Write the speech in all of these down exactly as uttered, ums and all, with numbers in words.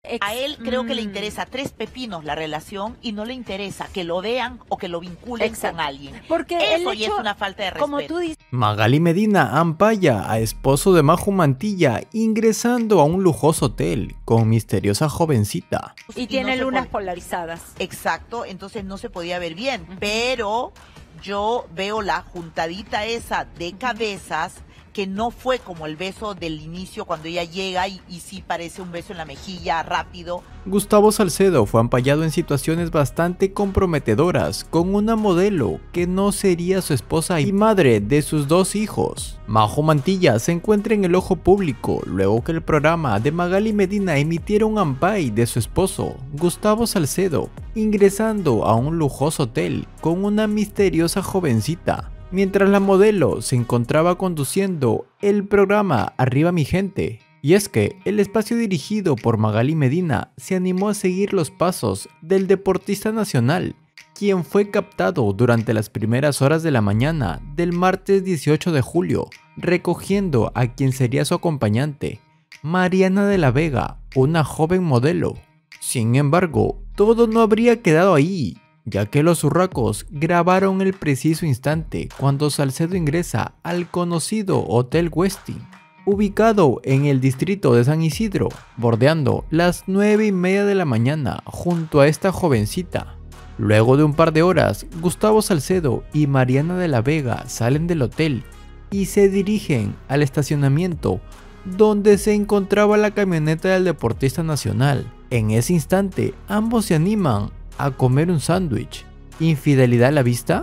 Ex A él creo que le mm. interesa tres pepinos la relación y no le interesa que lo vean o que lo vinculen Exacto. con alguien. Porque Eso el ya hecho, es una falta de respeto. como tú dices, Magali Medina ampalla a esposo de Maju Mantilla ingresando a un lujoso hotel con misteriosa jovencita. y, Y tiene no se lunas puede- polarizadas. Exacto, entonces no se podía ver bien, pero yo veo la juntadita esa de cabezas que no fue como el beso del inicio cuando ella llega y, y sí parece un beso en la mejilla rápido. Gustavo Salcedo fue ampallado en situaciones bastante comprometedoras con una modelo que no sería su esposa y madre de sus dos hijos. Maju Mantilla se encuentra en el ojo público luego que el programa de Magali Medina emitiera un ampay de su esposo, Gustavo Salcedo, ingresando a un lujoso hotel con una misteriosa jovencita, mientras la modelo se encontraba conduciendo el programa Arriba mi gente. Y es que el espacio dirigido por Magali Medina se animó a seguir los pasos del deportista nacional, quien fue captado durante las primeras horas de la mañana del martes dieciocho de julio, recogiendo a quien sería su acompañante, Mariana de la Vega, una joven modelo. Sin embargo, todo no habría quedado ahí, ya que los urracos grabaron el preciso instante cuando Salcedo ingresa al conocido Hotel Westin, ubicado en el distrito de San Isidro, bordeando las nueve y media de la mañana junto a esta jovencita. Luego de un par de horas, Gustavo Salcedo y Mariana de la Vega salen del hotel y se dirigen al estacionamiento donde se encontraba la camioneta del deportista nacional. En ese instante, ambos se animan a comer un sándwich. ¿Infidelidad a la vista?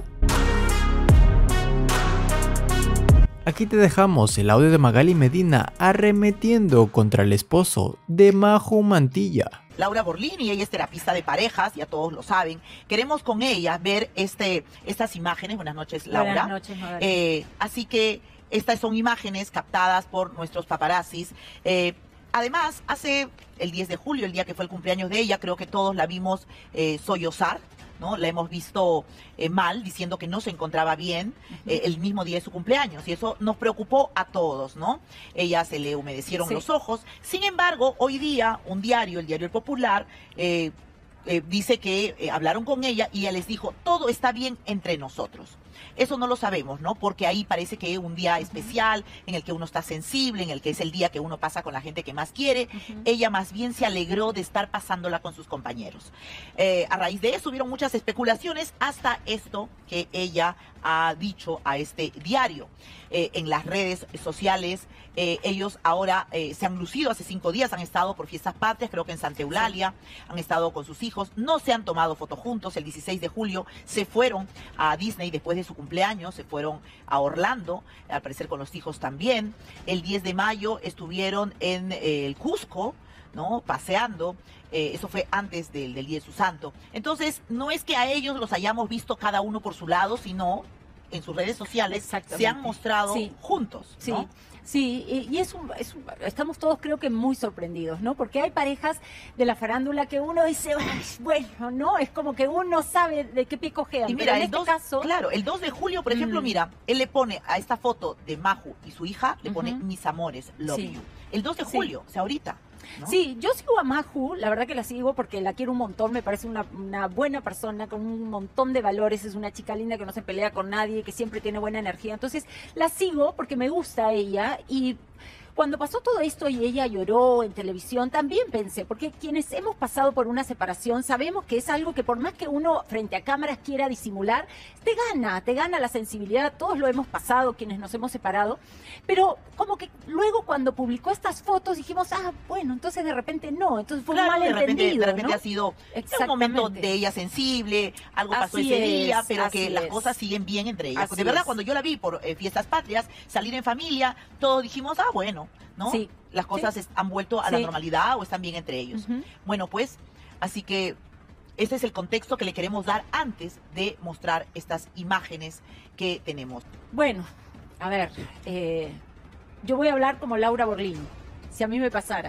Aquí te dejamos el audio de Magali Medina arremetiendo contra el esposo de Maju Mantilla. Laura Borlini, ella es terapista de parejas, ya todos lo saben. Queremos con ella ver este, estas imágenes. Buenas noches, Laura. Buenas noches, Magali. Eh, así que estas son imágenes captadas por nuestros paparazzis. Eh, además, hace el diez de julio, el día que fue el cumpleaños de ella, creo que todos la vimos eh, sollozar, ¿no? La hemos visto eh, mal, diciendo que no se encontraba bien eh, el mismo día de su cumpleaños, y eso nos preocupó a todos, ¿no? Ella se le humedecieron Sí. los ojos. Sin embargo, hoy día, un diario, el Diario El Popular, eh, eh, dice que eh, hablaron con ella y ella les dijo, todo está bien entre nosotros. Eso no lo sabemos, ¿no? Porque ahí parece que es un día especial, en el que uno está sensible, en el que es el día que uno pasa con la gente que más quiere. Ujú. Ella más bien se alegró de estar pasándola con sus compañeros. Eh, a raíz de eso hubieron muchas especulaciones hasta esto que ella ha dicho a este diario. Eh, en las redes sociales, eh, ellos ahora eh, se han lucido hace cinco días, han estado por fiestas patrias, creo que en Santa Eulalia, han estado con sus hijos, no se han tomado fotos juntos. El dieciséis de julio se fueron a Disney después de su cumpleaños, se fueron a Orlando, al parecer con los hijos también. El diez de mayo estuvieron en eh, el Cusco, ¿no? Paseando. Eh, eso fue antes del, del Día de su Santo. Entonces, no es que a ellos los hayamos visto cada uno por su lado, sino en sus redes sociales se Exactamente. han mostrado Sí. juntos, Sí, ¿no? sí, y, y es un, es un- estamos todos creo que muy sorprendidos, ¿no? Porque hay parejas de la farándula que uno dice, "Ay, bueno, ¿no? Es como que uno sabe de qué pie cojean, Y pero mira, en el este dos, caso... claro, el dos de julio, por ejemplo, Mm. mira, él le pone a esta foto de Maju y su hija, le pone Ujú. mis amores, love Sí. you. El dos de Sí. julio, o sea, ahorita, ¿no? Sí, yo sigo a Maju, la verdad que la sigo porque la quiero un montón, me parece una, una buena persona con un montón de valores, es una chica linda que no se pelea con nadie, que siempre tiene buena energía, entonces la sigo porque me gusta ella y... Cuando pasó todo esto y ella lloró en televisión, también pensé, porque quienes hemos pasado por una separación sabemos que es algo que por más que uno frente a cámaras quiera disimular, te gana, te gana la sensibilidad, todos lo hemos pasado, quienes nos hemos separado, pero como que luego cuando publicó estas fotos dijimos, ah, bueno, entonces de repente no, entonces fue Claro, un de repente, malentendido, de repente ¿no? ha sido un Exactamente. momento de ella sensible, algo pasó Así ese día, es, pero que así las es. cosas siguen bien entre ellas. Así de verdad, es. cuando yo la vi por eh, fiestas patrias, salir en familia, todos dijimos, ah, bueno, ¿no? Sí. Las cosas Sí. es- han vuelto a la Sí. normalidad o están bien entre ellos. Ujú. Bueno, pues, así que ese es el contexto que le queremos dar antes de mostrar estas imágenes que tenemos. Bueno, a ver, eh, yo voy a hablar como Laura Borlini, si a mí me pasara.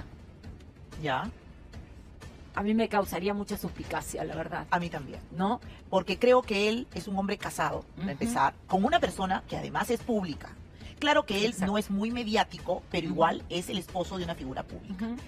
¿Ya? A mí me causaría mucha suspicacia, la verdad, A mí también. ¿no? Porque creo que él es un hombre casado, para Ujú. empezar, con una persona que además es pública. Claro que él Exacto. no es muy mediático, pero Ujú. igual es el esposo de una figura pública. Ujú.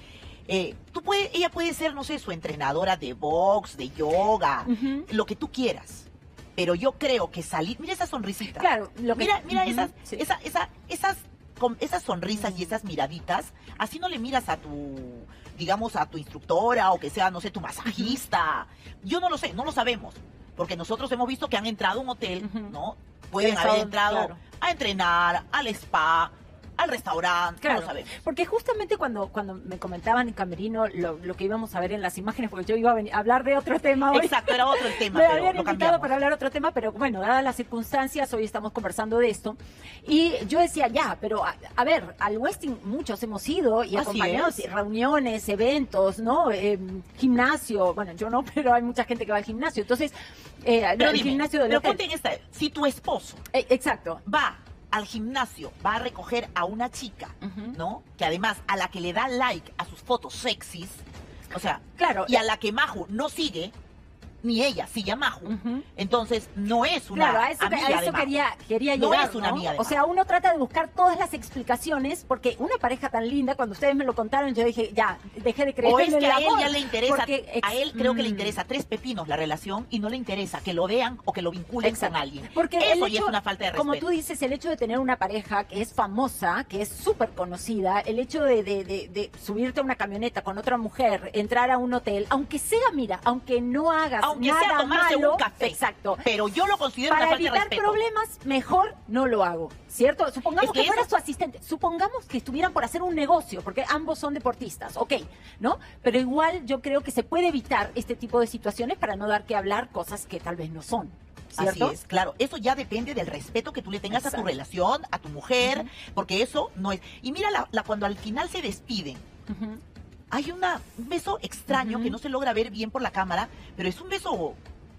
Eh, tú puede, ella puede ser, no sé, su entrenadora de box, de yoga, Ujú. lo que tú quieras. Pero yo creo que salir, mira esa sonrisita. Claro, lo que... Mira, mira Ujú, esas, sí. esa, esa, esas, con esas sonrisas y esas miraditas, así no le miras a tu, digamos, a tu instructora o que sea, no sé, tu masajista. Yo no lo sé, no lo sabemos. Porque nosotros hemos visto que han entrado a un hotel, Ujú. ¿no? Pueden Han haber estado- entrado claro. a entrenar, al spa, al restaurante, Claro, no lo sabemos. porque justamente cuando, cuando me comentaban en Camerino lo, lo que íbamos a ver en las imágenes, porque yo iba a, venir, a hablar de otro tema hoy. Exacto, era otro el tema, Me pero habían lo invitado cambiamos. para hablar otro tema, pero bueno, dadas las circunstancias, hoy estamos conversando de esto. Y yo decía, ya, pero a, a ver, al Westin muchos hemos ido y Así acompañados, es. y reuniones, eventos, ¿no? Eh, gimnasio, bueno, yo no, pero hay mucha gente que va al gimnasio. Entonces, eh, Pero el dime, gimnasio del pero hotel. ponte en esta, si tu esposo Eh, exacto. va al gimnasio, va a recoger a una chica, Ujú. ¿no? Que además a la que le da like a sus fotos sexys, o sea, Claro. y a la que Maju no sigue, ni ella sigue a Maju, Ujú. entonces no es una Claro, a eso, amiga a de eso Maju. quería, quería No llegar, es una ¿no? amiga de O sea, uno trata de buscar todas las explicaciones, porque una pareja tan linda, cuando ustedes me lo contaron, yo dije, ya, dejé de creer O es en el que a él amor, ya le interesa, porque ex- a él creo que le mm. interesa tres pepinos la relación y no le interesa que lo vean o que lo vinculen Exacto. con alguien. Porque Eso el ya hecho, es una falta de respeto. como tú dices, el hecho de tener una pareja que es famosa, que es súper conocida, el hecho de, de, de, de subirte a una camioneta con otra mujer, entrar a un hotel, aunque sea, mira, aunque no hagas Aunque nada sea tomarse malo, un café. exacto. Pero yo lo considero Para una falta de evitar respeto. problemas, mejor no lo hago, ¿cierto? Supongamos Es que, que fuera eso- su asistente, supongamos que estuvieran por hacer un negocio, porque ambos son deportistas, ok, ¿no? Pero igual yo creo que se puede evitar este tipo de situaciones para no dar que hablar cosas que tal vez no son, ¿cierto? Así es, claro. Eso ya depende del respeto que tú le tengas a Exacto. tu relación, a tu mujer, Ujú. porque eso no es... Y mira, la, la- cuando al final se despiden, Ujú. hay una, un beso extraño Ujú. que no se logra ver bien por la cámara, pero es un beso... O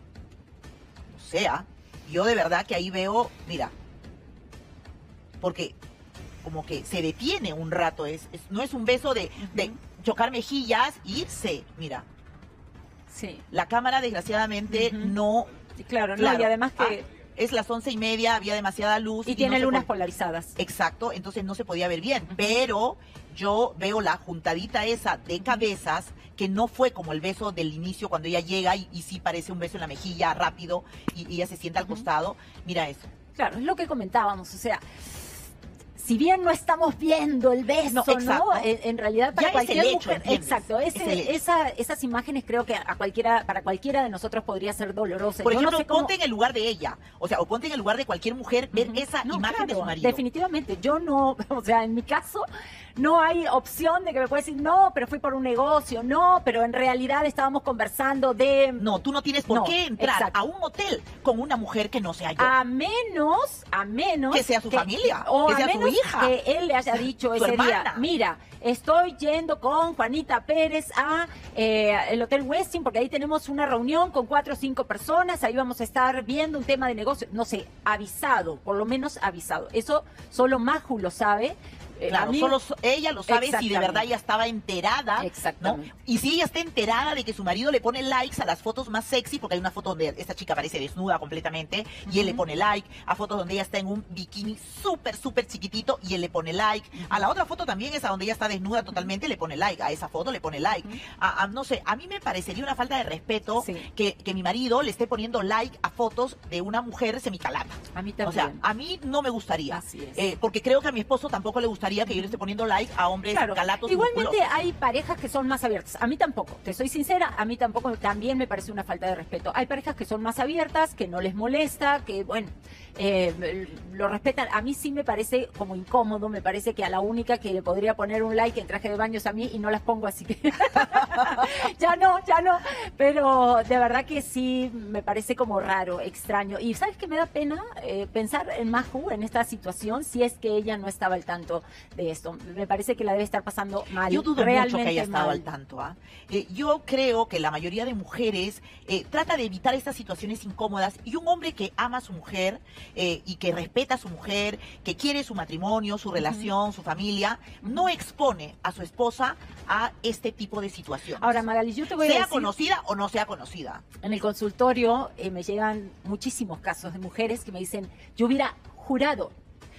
sea, yo de verdad que ahí veo, mira, porque como que se detiene un rato, es, es- no es un beso de, de Ujú. chocar mejillas, irse, mira. Sí, La cámara desgraciadamente Ujú. no... sí, claro, no, claro, y además que... ah, es las once y media, había demasiada luz. y tiene no se lunas pod- polarizadas. Exacto, entonces no se podía ver bien. Ujú. Pero yo veo la juntadita esa de cabezas que no fue como el beso del inicio cuando ella llega y, y sí parece un beso en la mejilla rápido y, y ella se sienta al Ujú. costado. Mira eso. Claro, es lo que comentábamos, o sea, si bien no estamos viendo el beso, No, ¿no? exacto. En, en realidad para Ya es cualquier el hecho, mujer, ¿entiendes? exacto, ese- Es el hecho. esa, esas imágenes creo que a cualquiera, para cualquiera de nosotros podría ser dolorosa. Por Yo no ejemplo, sé cómo- ponte en el lugar de ella. O sea, o ponte en el lugar de cualquier mujer, ver Ujú. esa No, imagen de claro, su marido. definitivamente, yo no, o sea, en mi caso no hay opción de que me pueda decir, no, pero fui por un negocio, no, pero en realidad estábamos conversando de... No, tú no tienes por No, qué entrar exacto. a un hotel con una mujer que no sea yo. A menos, a menos... Que sea su familia, o que a sea su menos hija, que él le haya dicho su ese hermana. día, mira, estoy yendo con Juanita Pérez a eh, el Hotel Westin, porque ahí tenemos una reunión con cuatro o cinco personas, ahí vamos a estar viendo un tema de negocio, no sé, avisado, por lo menos avisado. Eso solo Maju lo sabe. Eh, Claro, a mí- solo so- ella lo sabe si de Exactamente. verdad ella estaba enterada, ¿no? Exactamente. Y si ella está enterada de que su marido le pone likes a las fotos más sexy, porque hay una foto donde esta chica aparece desnuda completamente y él le Ujú. pone like, a fotos donde ella está en un bikini súper, súper chiquitito y él le pone like, a la otra foto también esa donde ella está desnuda totalmente le pone like, a esa foto le pone like. Ujú. A- a- no sé, a mí me parecería una falta de respeto Sí. que, que mi marido le esté poniendo like a fotos de una mujer semicalata. A mí O sea, también. a mí no me gustaría. Así es. Eh, porque creo que a mi esposo tampoco le gustaría que yo le esté poniendo like a hombres Claro, calatos igualmente musculosos. hay parejas que son más abiertas. A mí tampoco, te soy sincera, a mí tampoco también me parece una falta de respeto. Hay parejas que son más abiertas, que no les molesta, que bueno, eh, lo respetan. A mí sí me parece como incómodo, me parece que a la única que le podría poner un like en traje de baño es a mí y no las pongo, así que ya no, ya no. Pero de verdad que sí me parece como raro, extraño. Y ¿sabes qué me da pena? Eh, pensar en Maju en esta situación si es que ella no estaba al tanto de esto. Me parece que la debe estar pasando mal. Yo dudo realmente mucho que haya estado mal. al tanto. ¿ah? Eh, yo creo que la mayoría de mujeres eh, trata de evitar estas situaciones incómodas y un hombre que ama a su mujer eh, y que respeta a su mujer, que quiere su matrimonio, su relación, su familia, no expone a su esposa a este tipo de situaciones. Ahora, Magali, yo te voy a sea decir, conocida o no sea conocida. en el consultorio eh, me llegan muchísimos casos de mujeres que me dicen, yo hubiera jurado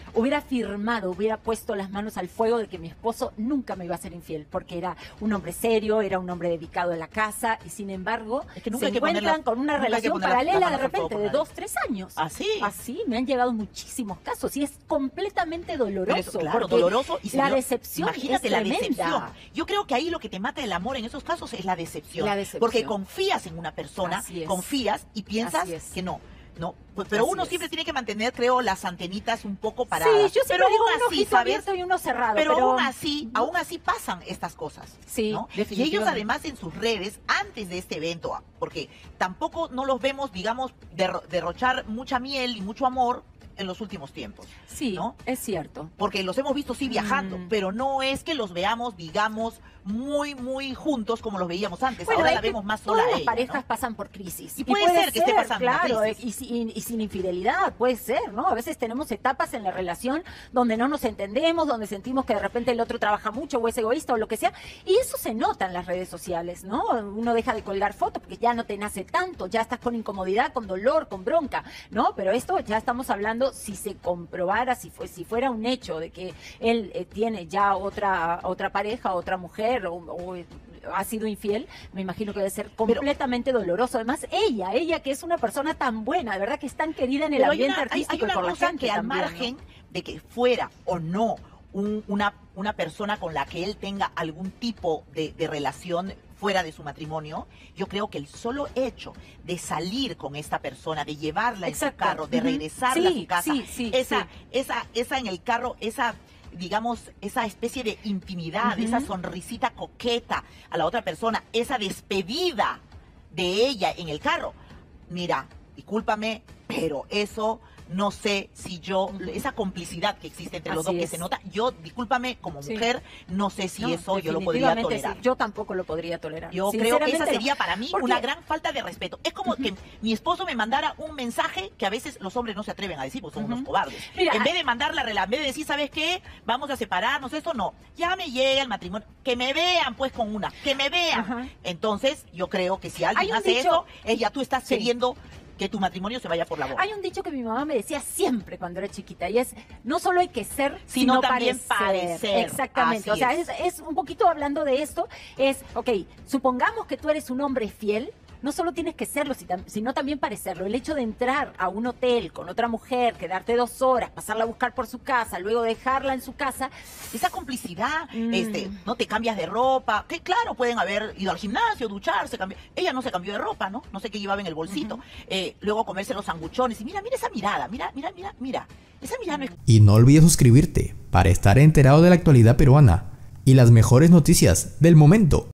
hubiera firmado, hubiera puesto las manos al fuego de que mi esposo nunca me iba a ser infiel, porque era un hombre serio, era un hombre dedicado a la casa, y sin embargo, Es que nunca se hay que poner encuentran la- con una nunca hay que relación poner la- paralela las de manos al fuego repente por de nadie. dos, tres años. ¿Así? Así, me han llegado muchísimos casos, y es completamente doloroso. Pero eso, claro, porque doloroso. Y se la vio- decepción Imagínate es la tremenda. decepción. Yo creo que ahí lo que te mata el amor en esos casos es la decepción. La decepción. Porque confías en una persona, Así es. confías y piensas Así es. que no. No, pues, pero Así uno es. siempre tiene que mantener, creo, las antenitas un poco Sí, paradas. yo siempre pero digo aún un así, ojito ¿sabes? abierto y uno cerrado. Pero, Pero, aún así, aún así pasan estas cosas. Sí, ¿no? Y definitivamente. ellos además en sus redes, antes de este evento, porque tampoco no los vemos, digamos, derro- derrochar mucha miel y mucho amor en los últimos tiempos. Sí, ¿no? es cierto. Porque los hemos visto sí viajando, Mm. pero no es que los veamos, digamos, muy, muy juntos como los veíamos antes. Bueno, Ahora es la que vemos más sola todas a las ella, parejas ¿no? pasan por crisis. Y puede ser que esté pasando una claro, crisis. Y, sin, y sin infidelidad, puede ser, ¿no? A veces tenemos etapas en la relación donde no nos entendemos, donde sentimos que de repente el otro trabaja mucho o es egoísta o lo que sea. Y eso se nota en las redes sociales, ¿no? Uno deja de colgar fotos porque ya no te nace tanto, ya estás con incomodidad, con dolor, con bronca, ¿no? Pero esto ya estamos hablando, si se comprobara, si, fue, si fuera un hecho de que él eh, tiene ya otra, otra pareja, otra mujer o, o ha sido infiel, me imagino que debe ser completamente doloroso. Además, ella, ella que es una persona tan buena, de verdad que es tan querida en el Pero hay ambiente una, hay- artístico hay una y por la cosa gente que al también, ¿no? margen de que fuera o no un- una, una persona con la que él tenga algún tipo de, de relación fuera de su matrimonio, yo creo que el solo hecho de salir con esta persona, de llevarla en Exacto. su carro, de Ujú. regresarla Sí, a su casa, sí, sí, esa, sí. esa, esa en el carro, esa digamos, esa especie de intimidad, Ujú. esa sonrisita coqueta a la otra persona, esa despedida de ella en el carro. Mira, discúlpame, pero eso no sé si yo, esa complicidad que existe entre los Así dos que es. se nota, yo, discúlpame, como Sí. mujer, no sé si No, eso yo lo podría definitivamente tolerar. sí. Yo tampoco lo podría tolerar. Yo creo que esa Sinceramente, sería no. para mí Porque- una gran falta de respeto. Es como que mi esposo me mandara un mensaje que a veces los hombres no se atreven a decir, porque son Ujú. unos cobardes. Mira, en vez de mandar la relación, en vez de decir, ¿sabes qué? Vamos a separarnos, esto no. Ya me llega el matrimonio. Que me vean, pues, con una. Que me vean. Ajá. Entonces, yo creo que si alguien Hay un hace dicho- eso, es ya tú estás Sí. queriendo que tu matrimonio se vaya por la boca. Hay un dicho que mi mamá me decía siempre cuando era chiquita y es, no solo hay que ser, Sino sino, también parecer. parecer. Exactamente. Así o sea, es. es. es un poquito hablando de esto, es, ok, supongamos que tú eres un hombre fiel, no solo tienes que serlo, si tam- sino también parecerlo. El hecho de entrar a un hotel con otra mujer, quedarte dos horas, pasarla a buscar por su casa, luego dejarla en su casa, Esa complicidad, Mm. este, no te cambias de ropa, que claro, pueden haber ido al gimnasio, ducharse, cambiar. Ella no se cambió de ropa, ¿no? No sé qué llevaba en el bolsito. Ujú. Eh, luego comerse los sanguchones. Y mira, mira esa mirada, mira, mira, mira, mira. Esa mirada no es Y no olvides suscribirte para estar enterado de la actualidad peruana y las mejores noticias del momento.